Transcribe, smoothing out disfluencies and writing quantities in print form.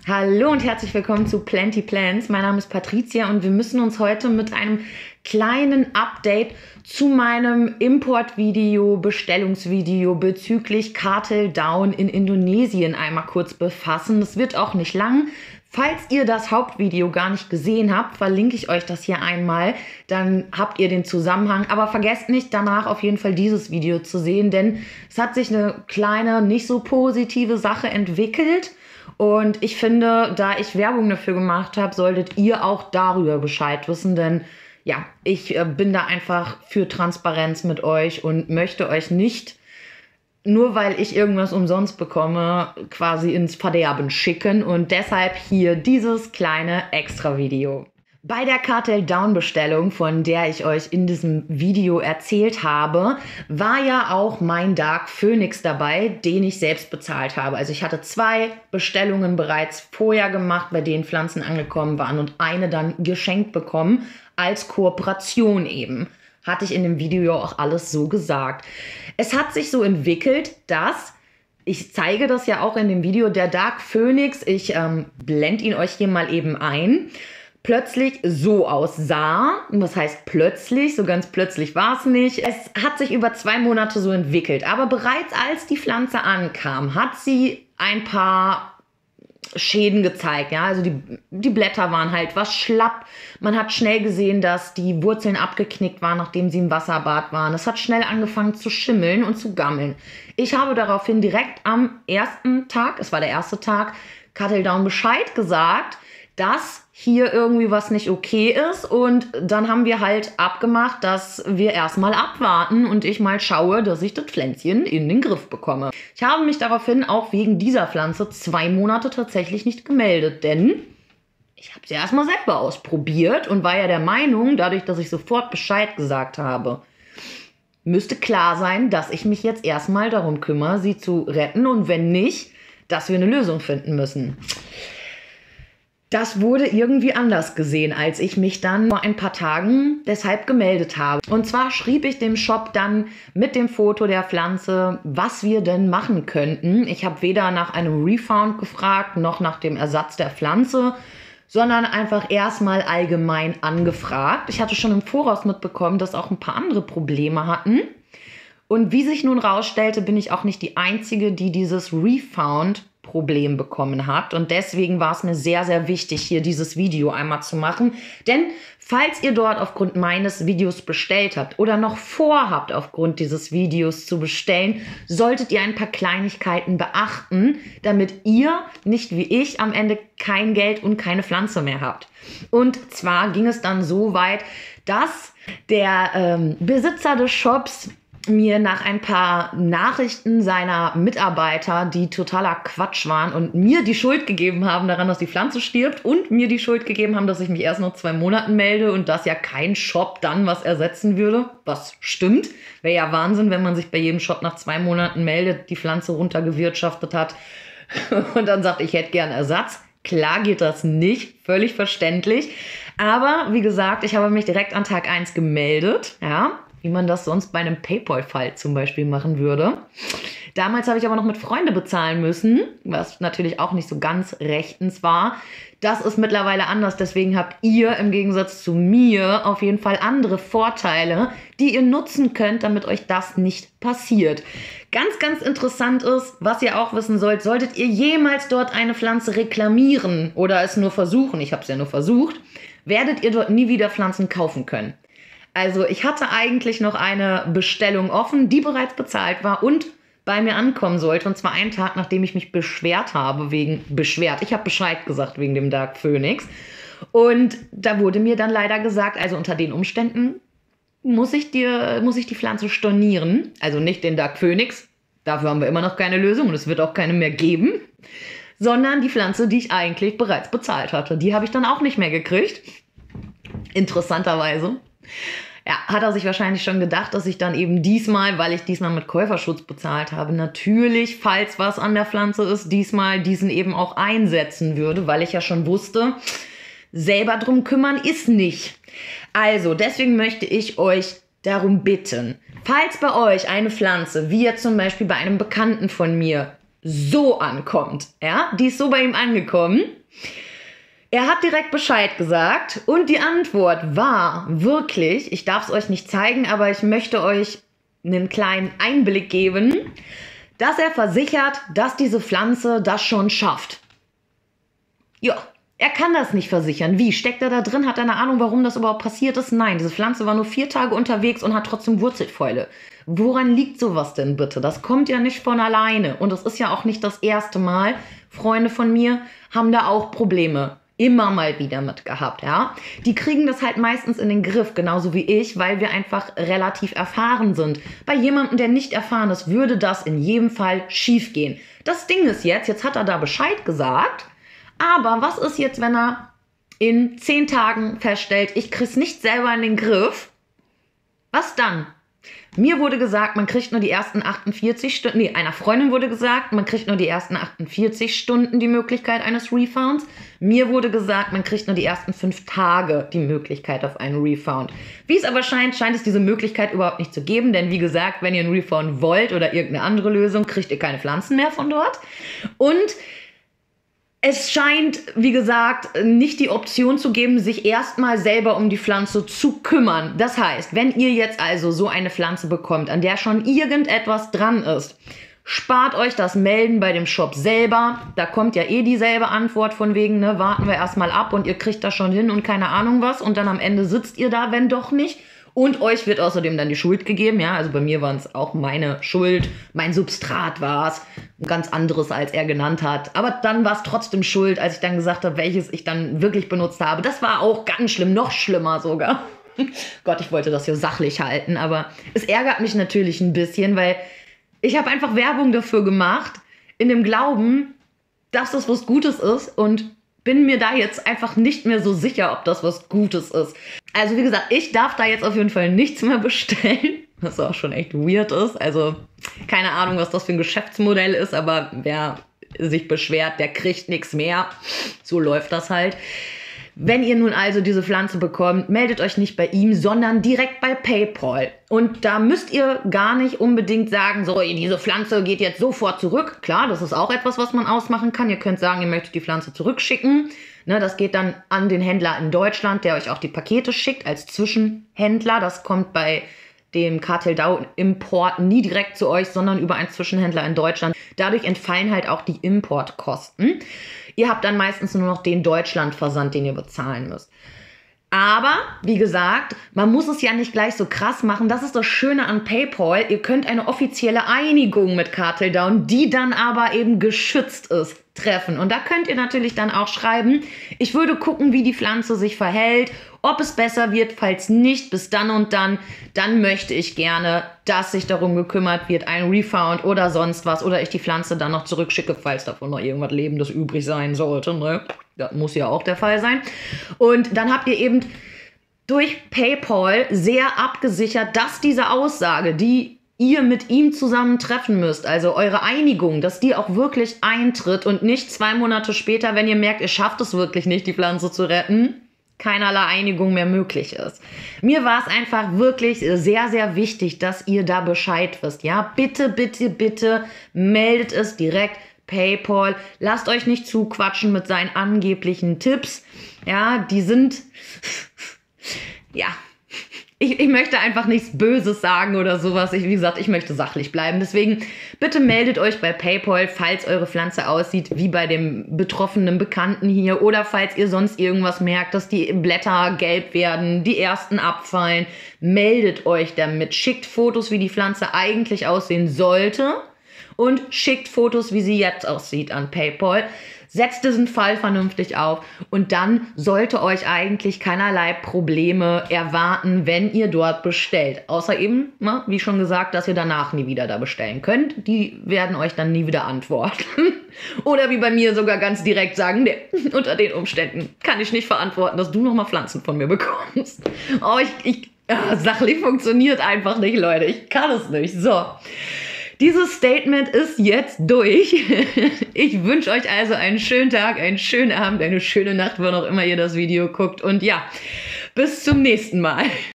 Hallo und herzlich willkommen zu Plenty Plants. Mein Name ist Patricia und wir müssen uns heute mit einem kleinen Update zu meinem Importvideo, Bestellungsvideo bezüglich Cartel Down in Indonesien einmal kurz befassen. Das wird auch nicht lang. Falls ihr das Hauptvideo gar nicht gesehen habt, verlinke ich euch das hier einmal. Dann habt ihr den Zusammenhang. Aber vergesst nicht, danach auf jeden Fall dieses Video zu sehen, denn es hat sich eine kleine, nicht so positive Sache entwickelt. Und ich finde, da ich Werbung dafür gemacht habe, solltet ihr auch darüber Bescheid wissen, denn ja, ich bin da einfach für Transparenz mit euch und möchte euch nicht, nur weil ich irgendwas umsonst bekomme, quasi ins Verderben schicken und deshalb hier dieses kleine Extra-Video. Bei der Cartel Down Bestellung, von der ich euch in diesem Video erzählt habe, war ja auch mein Dark Phoenix dabei, den ich selbst bezahlt habe. Also ich hatte 2 Bestellungen bereits vorher gemacht, bei denen Pflanzen angekommen waren und eine dann geschenkt bekommen, als Kooperation eben. Hatte ich in dem Video auch alles so gesagt. Es hat sich so entwickelt, dass, ich zeige das ja auch in dem Video, der Dark Phoenix, ich blende ihn euch hier mal eben ein, plötzlich so aussah. Was heißt plötzlich? So ganz plötzlich war es nicht. Es hat sich über 2 Monate so entwickelt. Aber bereits als die Pflanze ankam, hat sie ein paar Schäden gezeigt. Ja? Also die Blätter waren halt was schlapp. Man hat schnell gesehen, dass die Wurzeln abgeknickt waren, nachdem sie im Wasserbad waren. Es hat schnell angefangen zu schimmeln und zu gammeln. Ich habe daraufhin direkt am ersten Tag, es war der erste Tag, Cartel Down Bescheid gesagt, dass hier irgendwie was nicht okay ist, und dann haben wir halt abgemacht, dass wir erstmal abwarten und ich mal schaue, dass ich das Pflänzchen in den Griff bekomme. Ich habe mich daraufhin auch wegen dieser Pflanze 2 Monate tatsächlich nicht gemeldet, denn ich habe sie erstmal selber ausprobiert und war ja der Meinung, dadurch, dass ich sofort Bescheid gesagt habe, müsste klar sein, dass ich mich jetzt erstmal darum kümmere, sie zu retten, und wenn nicht, dass wir eine Lösung finden müssen. Das wurde irgendwie anders gesehen, als ich mich dann vor ein paar Tagen deshalb gemeldet habe. Und zwar schrieb ich dem Shop dann mit dem Foto der Pflanze, was wir denn machen könnten. Ich habe weder nach einem Refund gefragt, noch nach dem Ersatz der Pflanze, sondern einfach erstmal allgemein angefragt. Ich hatte schon im Voraus mitbekommen, dass auch ein paar andere Probleme hatten. Und wie sich nun rausstellte, bin ich auch nicht die Einzige, die dieses Refund-Problem bekommen hat. Und deswegen war es mir sehr, sehr wichtig, hier dieses Video einmal zu machen. Denn falls ihr dort aufgrund meines Videos bestellt habt oder noch vorhabt, aufgrund dieses Videos zu bestellen, solltet ihr ein paar Kleinigkeiten beachten, damit ihr nicht wie ich am Ende kein Geld und keine Pflanze mehr habt. Und zwar ging es dann so weit, dass der Besitzer des Shops mir nach ein paar Nachrichten seiner Mitarbeiter, die totaler Quatsch waren und mir die Schuld gegeben haben daran, dass die Pflanze stirbt, und mir die Schuld gegeben haben, dass ich mich erst nach 2 Monaten melde und dass ja kein Shop dann was ersetzen würde. Was stimmt. Wäre ja Wahnsinn, wenn man sich bei jedem Shop nach 2 Monaten meldet, die Pflanze runtergewirtschaftet hat und dann sagt, ich hätte gern Ersatz. Klar geht das nicht, völlig verständlich. Aber wie gesagt, ich habe mich direkt an Tag 1 gemeldet, ja, wie man das sonst bei einem PayPal-Fall zum Beispiel machen würde. Damals habe ich aber noch mit Freunde bezahlen müssen, was natürlich auch nicht so ganz rechtens war. Das ist mittlerweile anders, deswegen habt ihr im Gegensatz zu mir auf jeden Fall andere Vorteile, die ihr nutzen könnt, damit euch das nicht passiert. Ganz, ganz interessant ist, was ihr auch wissen sollt, solltet ihr jemals dort eine Pflanze reklamieren oder es nur versuchen, ich habe es ja nur versucht, werdet ihr dort nie wieder Pflanzen kaufen können. Also ich hatte eigentlich noch eine Bestellung offen, die bereits bezahlt war und bei mir ankommen sollte. Und zwar einen Tag, nachdem ich mich beschwert habe, ich habe Bescheid gesagt wegen dem Dark Phoenix. Und da wurde mir dann leider gesagt, also unter den Umständen muss ich die Pflanze stornieren. Also nicht den Dark Phoenix, dafür haben wir immer noch keine Lösung und es wird auch keine mehr geben. Sondern die Pflanze, die ich eigentlich bereits bezahlt hatte. Die habe ich dann auch nicht mehr gekriegt. Interessanterweise. Ja, hat er sich wahrscheinlich schon gedacht, dass ich dann eben diesmal, weil ich diesmal mit Käuferschutz bezahlt habe, natürlich, falls was an der Pflanze ist, diesmal diesen eben auch einsetzen würde, weil ich ja schon wusste, selber drum kümmern ist nicht. Also, deswegen möchte ich euch darum bitten, falls bei euch eine Pflanze, wie jetzt zum Beispiel bei einem Bekannten von mir, so ankommt, ja, die ist so bei ihm angekommen, Er hat direkt Bescheid gesagt und die Antwort war wirklich, ich darf es euch nicht zeigen, aber ich möchte euch einen kleinen Einblick geben, dass er versichert, dass diese Pflanze das schon schafft. Ja, er kann das nicht versichern. Wie? Steckt er da drin? Hat er eine Ahnung, warum das überhaupt passiert ist? Nein, diese Pflanze war nur 4 Tage unterwegs und hat trotzdem Wurzelfäule. Woran liegt sowas denn bitte? Das kommt ja nicht von alleine. Und es ist ja auch nicht das erste Mal. Freunde von mir haben da auch Probleme immer mal wieder mit gehabt, ja. Die kriegen das halt meistens in den Griff, genauso wie ich, weil wir einfach relativ erfahren sind. Bei jemandem, der nicht erfahren ist, würde das in jedem Fall schief gehen. Das Ding ist jetzt hat er da Bescheid gesagt, aber was ist jetzt, wenn er in 10 Tagen feststellt, ich krieg's nicht selber in den Griff? Was dann? Mir wurde gesagt, man kriegt nur die ersten 48 Stunden, einer Freundin wurde gesagt, man kriegt nur die ersten 48 Stunden die Möglichkeit eines Refounds. Mir wurde gesagt, man kriegt nur die ersten 5 Tage die Möglichkeit auf einen Refund. Wie es aber scheint es diese Möglichkeit überhaupt nicht zu geben, denn wie gesagt, wenn ihr einen Refund wollt oder irgendeine andere Lösung, kriegt ihr keine Pflanzen mehr von dort. Und es scheint, wie gesagt, nicht die Option zu geben, sich erstmal selber um die Pflanze zu kümmern. Das heißt, wenn ihr jetzt also so eine Pflanze bekommt, an der schon irgendetwas dran ist, spart euch das Melden bei dem Shop selber. Da kommt ja eh dieselbe Antwort von wegen, ne, warten wir erstmal ab und ihr kriegt das schon hin und keine Ahnung was. Und dann am Ende sitzt ihr da, wenn doch nicht. Und euch wird außerdem dann die Schuld gegeben, ja, also bei mir war es auch meine Schuld, mein Substrat war es, ein ganz anderes, als er genannt hat. Aber dann war es trotzdem Schuld, als ich dann gesagt habe, welches ich dann wirklich benutzt habe. Das war auch ganz schlimm, noch schlimmer sogar. Gott, ich wollte das hier sachlich halten, aber es ärgert mich natürlich ein bisschen, weil ich habe einfach Werbung dafür gemacht, in dem Glauben, dass das was Gutes ist und bin mir da jetzt einfach nicht mehr so sicher, ob das was Gutes ist. Also wie gesagt, ich darf da jetzt auf jeden Fall nichts mehr bestellen, was auch schon echt weird ist. Also keine Ahnung, was das für ein Geschäftsmodell ist, aber wer sich beschwert, der kriegt nichts mehr. So läuft das halt. Wenn ihr nun also diese Pflanze bekommt, meldet euch nicht bei ihm, sondern direkt bei PayPal. Und da müsst ihr gar nicht unbedingt sagen, so, diese Pflanze geht jetzt sofort zurück. Klar, das ist auch etwas, was man ausmachen kann. Ihr könnt sagen, ihr möchtet die Pflanze zurückschicken. Ne, das geht dann an den Händler in Deutschland, der euch auch die Pakete schickt als Zwischenhändler. Das kommt bei dem Cartel DAO Import nie direkt zu euch, sondern über einen Zwischenhändler in Deutschland. Dadurch entfallen halt auch die Importkosten. Ihr habt dann meistens nur noch den Deutschlandversand, den ihr bezahlen müsst. Aber, wie gesagt, man muss es ja nicht gleich so krass machen. Das ist das Schöne an PayPal. Ihr könnt eine offizielle Einigung mit Cartel DAO, die dann aber eben geschützt ist, treffen. Und da könnt ihr natürlich dann auch schreiben, ich würde gucken, wie die Pflanze sich verhält, ob es besser wird, falls nicht, bis dann und dann möchte ich gerne, dass sich darum gekümmert wird, ein Refund oder sonst was, oder ich die Pflanze dann noch zurückschicke, falls davon noch irgendwas Lebendes übrig sein sollte, ne? Das muss ja auch der Fall sein. Und dann habt ihr eben durch PayPal sehr abgesichert, dass diese Aussage, die ihr mit ihm zusammen treffen müsst, also eure Einigung, dass die auch wirklich eintritt und nicht 2 Monate später, wenn ihr merkt, ihr schafft es wirklich nicht, die Pflanze zu retten, keinerlei Einigung mehr möglich ist. Mir war es einfach wirklich sehr, sehr wichtig, dass ihr da Bescheid wisst. Ja, bitte, bitte, bitte meldet es direkt PayPal. Lasst euch nicht zuquatschen mit seinen angeblichen Tipps. Ja, die sind, ja, ich möchte einfach nichts Böses sagen oder sowas. Wie gesagt, ich möchte sachlich bleiben. Deswegen bitte meldet euch bei PayPal, falls eure Pflanze aussieht wie bei dem betroffenen Bekannten hier oder falls ihr sonst irgendwas merkt, dass die Blätter gelb werden, die ersten abfallen. Meldet euch damit. Schickt Fotos, wie die Pflanze eigentlich aussehen sollte und schickt Fotos, wie sie jetzt aussieht an PayPal. Setzt diesen Fall vernünftig auf und dann sollte euch eigentlich keinerlei Probleme erwarten, wenn ihr dort bestellt. Außer eben, wie schon gesagt, dass ihr danach nie wieder da bestellen könnt. Die werden euch dann nie wieder antworten. Oder wie bei mir sogar ganz direkt sagen, nee, unter den Umständen kann ich nicht verantworten, dass du nochmal Pflanzen von mir bekommst. Oh, sachlich funktioniert einfach nicht, Leute. Ich kann es nicht. So. Dieses Statement ist jetzt durch. Ich wünsche euch also einen schönen Tag, einen schönen Abend, eine schöne Nacht, wann auch immer ihr das Video guckt. Und ja, bis zum nächsten Mal.